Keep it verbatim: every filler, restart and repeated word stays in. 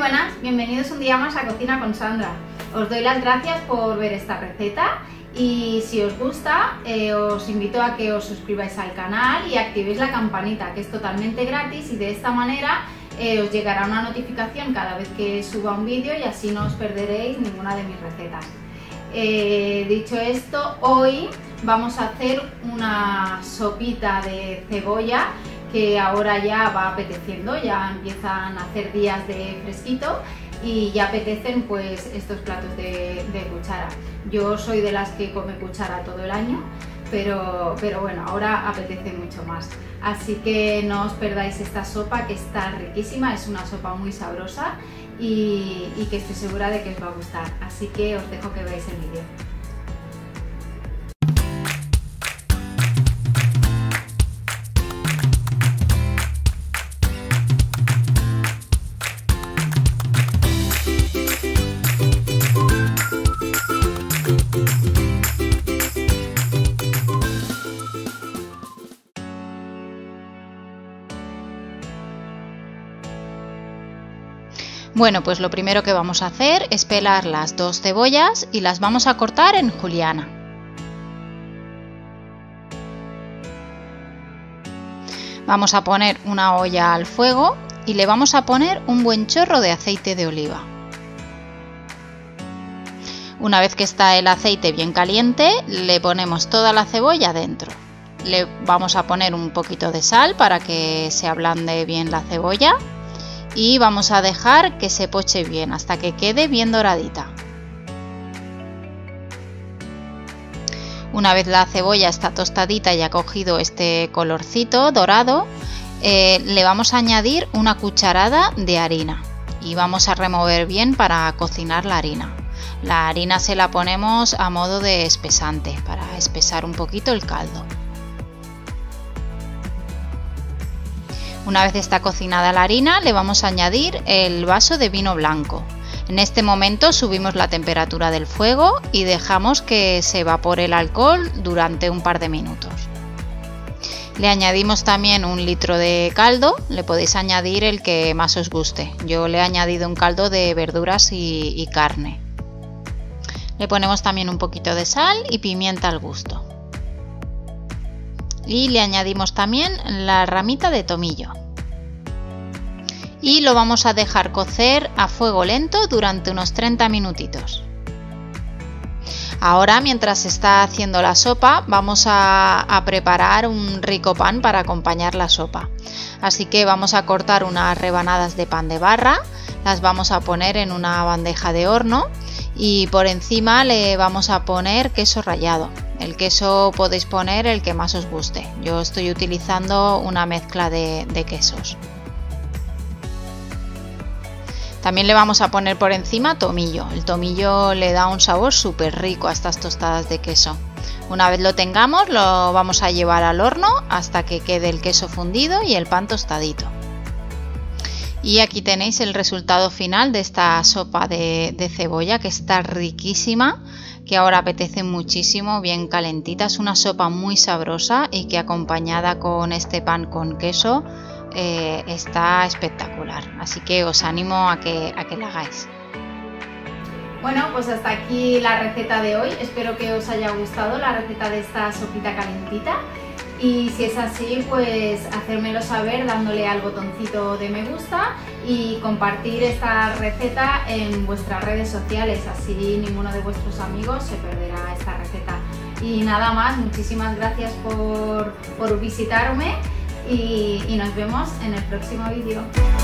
buenas, bienvenidos un día más a Cocina con Sandra. Os doy las gracias por ver esta receta y si os gusta eh, os invito a que os suscribáis al canal y activéis la campanita, que es totalmente gratis, y de esta manera eh, os llegará una notificación cada vez que suba un vídeo y así no os perderéis ninguna de mis recetas. Eh, dicho esto, hoy vamos a hacer una sopita de cebolla que ahora ya va apeteciendo, ya empiezan a hacer días de fresquito y ya apetecen pues estos platos de, de cuchara. Yo soy de las que come cuchara todo el año, pero, pero bueno, ahora apetece mucho más. Así que no os perdáis esta sopa, que está riquísima, es una sopa muy sabrosa y, y que estoy segura de que os va a gustar. Así que os dejo que veáis el vídeo. Bueno, pues lo primero que vamos a hacer es pelar las dos cebollas y las vamos a cortar en juliana. Vamos a poner una olla al fuego y le vamos a poner un buen chorro de aceite de oliva. Una vez que está el aceite bien caliente, le ponemos toda la cebolla dentro. Le vamos a poner un poquito de sal para que se ablande bien la cebolla. Y vamos a dejar que se poche bien hasta que quede bien doradita. Una vez la cebolla está tostadita y ha cogido este colorcito dorado, eh, le vamos a añadir una cucharada de harina y vamos a remover bien para cocinar la harina. La harina se la ponemos a modo de espesante para espesar un poquito el caldo. Una vez está cocinada la harina, le vamos a añadir el vaso de vino blanco. En este momento subimos la temperatura del fuego y dejamos que se evapore el alcohol durante un par de minutos. Le añadimos también un litro de caldo, le podéis añadir el que más os guste. Yo le he añadido un caldo de verduras y, y carne. Le ponemos también un poquito de sal y pimienta al gusto. Y le añadimos también la ramita de tomillo y lo vamos a dejar cocer a fuego lento durante unos treinta minutitos. Ahora, mientras se está haciendo la sopa, vamos a, a preparar un rico pan para acompañar la sopa. Así que vamos a cortar unas rebanadas de pan de barra, las vamos a poner en una bandeja de horno y por encima le vamos a poner queso rallado. El queso podéis poner el que más os guste. Yo estoy utilizando una mezcla de, de quesos. También le vamos a poner por encima tomillo. El tomillo le da un sabor súper rico a estas tostadas de queso. Una vez lo tengamos, lo vamos a llevar al horno hasta que quede el queso fundido y el pan tostadito. Y aquí tenéis el resultado final de esta sopa de, de cebolla, que está riquísima, que ahora apetece muchísimo, bien calentita. Es una sopa muy sabrosa y que acompañada con este pan con queso eh, está espectacular. Así que os animo a que, a que la hagáis. Bueno, pues hasta aquí la receta de hoy. Espero que os haya gustado la receta de esta sopita calentita. Y si es así, pues hacérmelo saber dándole al botoncito de me gusta y compartir esta receta en vuestras redes sociales, así ninguno de vuestros amigos se perderá esta receta. Y nada más, muchísimas gracias por, por visitarme y, y nos vemos en el próximo vídeo.